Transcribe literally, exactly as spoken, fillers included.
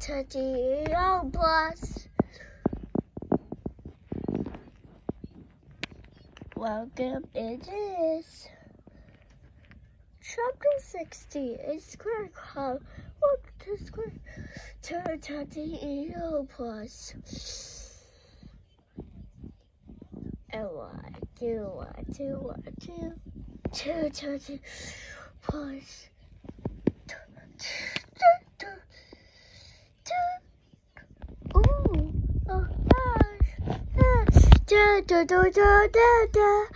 to the Numberblocks. Welcome, it is chapter sixty. A square called Welcome to Square to to the Numberblocks. And one, two, one, two, one, two, two, two, two, plus. Ooh, oh gosh, da da da da da da.